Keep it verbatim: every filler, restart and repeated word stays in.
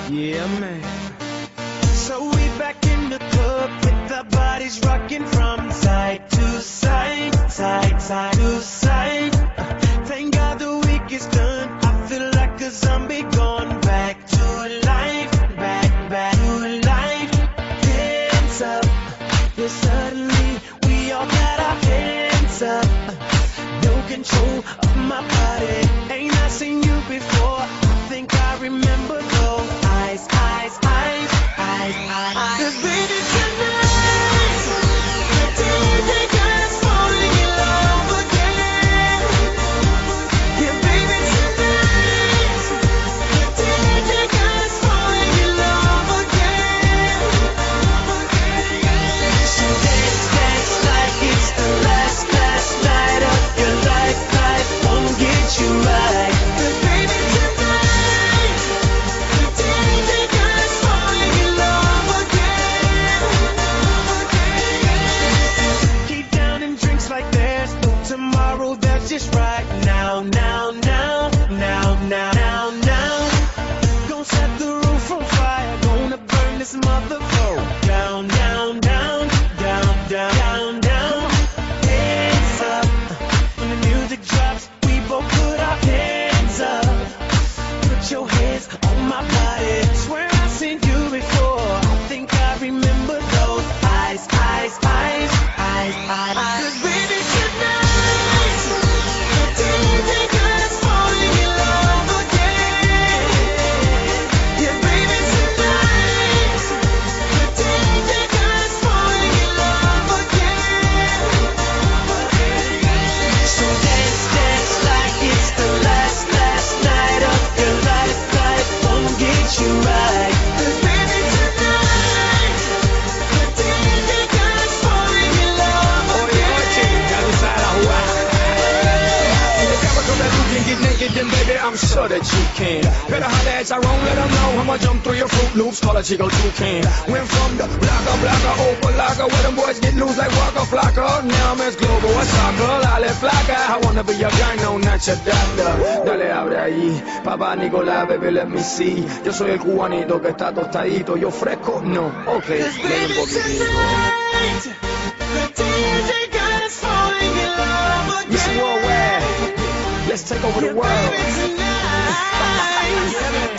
Yeah, man. So we back in the club with our bodies rocking from side to side, side, side to side. Uh, Thank God the week is done. I feel like a zombie gone back to life, back, back to life. Hands up, yeah, suddenly we all got our hands up. Uh, No control of my body. Ain't I seen you before? I think I remember those eyes, eyes, eyes, eyes, eyes. 'Cause baby tonight, the D J got us falling in love again. Yeah, baby tonight, the D J got us falling in love again. So dance, dance like it's the last, last night of your life. Life won't get you right. 'Cause baby tonight, the D J got us falling in love again. Keep downing drinks like there's no tomorrow. That's just right now, now, now, now, now, now, now. Gonna set the roof on fire. Gonna burn this motherfucker down, down, down, down, down, down, down. Hands up. When the music drops, we both put our hands up. Put your hands on my body. Swear I've seen you before. I think I remember those eyes, eyes, eyes, eyes, eyes. 'Cause baby tonight, the D J got us falling in love again. Yeah, baby tonight, the D J got us falling in love again. So dance, dance like it's the last, last night of your life. Life won't get you right. 'Cause baby tonight, the D J got us falling in love Oye, oye, ya tú sabes la jugada. Never come back, you can get naked, then baby, I'm sure that you can. Better holler at Tyrone, let them know I'ma jump through your Fruit Loops, call a Chico Toucan. Went from the blocker, blocker, over locker, where them boys get loose like Waka Flocka. Now I'm as global as soccer, Lale Flocka. I wanna be your guy, no, not your doctor. Dale, abre ahí, papá Nicolás, baby, let me see. Yo soy el cubanito que está tostadito, yo fresco, no, ok, Cause dame un baby poquitito. tonight, the D J got us falling in love Mister again. Worldwide, let's take over the Yeah, world. baby tonight.